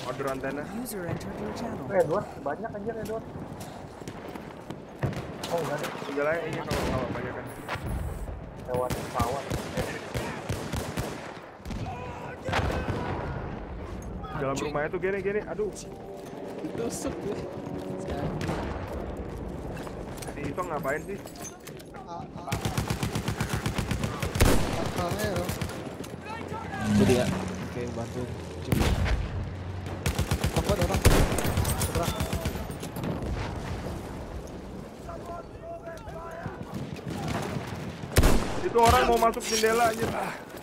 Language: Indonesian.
Order antena. Edward, banyak anjir Edward. Oh enggak deh. Tinggal aja ini kalau banyak kan. Lewat pesawat. Dalam rumahnya tuh gini. Aduh. Ditusuk tuh. Si itu ngapain sih? Akalnya loh. Itu dia. Oke, bantu. Coba. Apa orang? Seberang. Itu orang mau masuk jendela aja.